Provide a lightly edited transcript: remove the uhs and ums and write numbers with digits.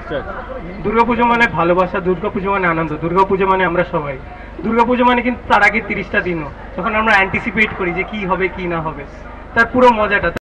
দুর্গাপুজো মানে ভালোবাসা, দুর্গাপুজো মানে আনন্দ, দুর্গাপুজো মানে আমরা সবাই। দুর্গাপুজো মানে কিন্তু তার আগে 30টা দিনও যখন আমরা অ্যান্টিসিপেট করি যে কি হবে কি না হবে, তার পুরো মজাটা।